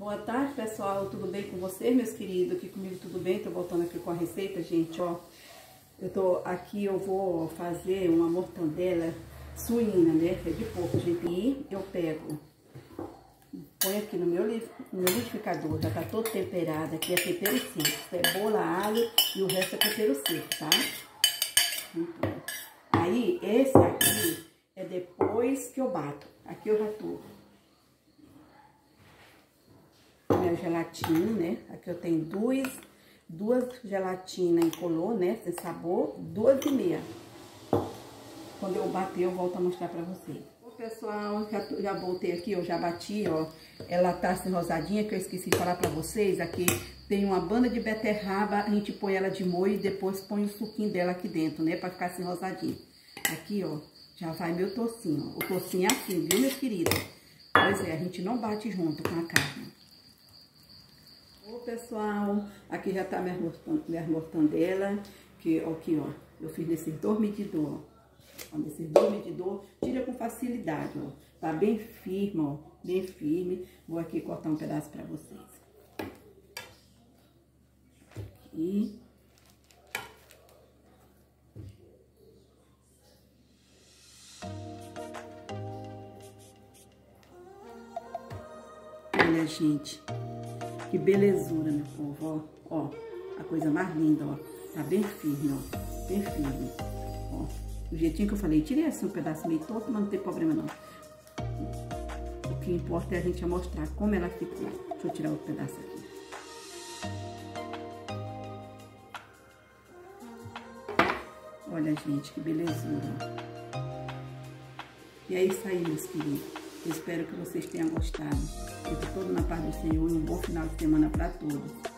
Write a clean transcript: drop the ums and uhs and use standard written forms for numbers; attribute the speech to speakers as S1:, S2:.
S1: Boa tarde, pessoal, tudo bem com vocês, meus queridos? Aqui comigo tudo bem? Tô voltando aqui com a receita, gente, ó. Eu vou fazer uma mortandela suína, né? É de porco, gente. E eu pego, põe aqui no meu liquidificador, já tá todo temperado. Aqui é tempero seco, cebola, alho e o resto é tempero seco, tá? Então, aí, esse aqui é depois que eu bato. Aqui eu já tô minha gelatina, né? Aqui eu tenho duas gelatinas incolor, né? Sem sabor, 2,5. Quando eu bater, eu volto a mostrar pra vocês. Ô, pessoal, já voltei aqui, eu já bati, ó. Ela tá assim rosadinha, que eu esqueci de falar pra vocês. Aqui tem uma banda de beterraba, a gente põe ela de molho e depois põe o suquinho dela aqui dentro, né? Pra ficar assim rosadinha. Aqui, ó, já vai meu tocinho, ó. O tocinho é assim, viu, meus queridos? Pois é, a gente não bate junto com a carne. Ô, pessoal, aqui já tá minha mortandela, que ó, aqui, ó, eu fiz nesses 2 medidores, ó, nesses 2 medidores, tira com facilidade, ó, tá bem firme, ó, bem firme. Vou aqui cortar um pedaço pra vocês. Aqui. Olha, gente. Que belezura, meu povo, ó, ó, a coisa mais linda, ó, tá bem firme, ó, bem firme, ó, do jeitinho que eu falei, tirei assim um pedaço meio torto, mas não tem problema não. O que importa é a gente mostrar como ela ficou. Deixa eu tirar outro pedaço aqui. Olha, gente, que belezura. E é isso aí, meus queridos. Eu espero que vocês tenham gostado. Fico todo na paz do Senhor e um bom final de semana para todos.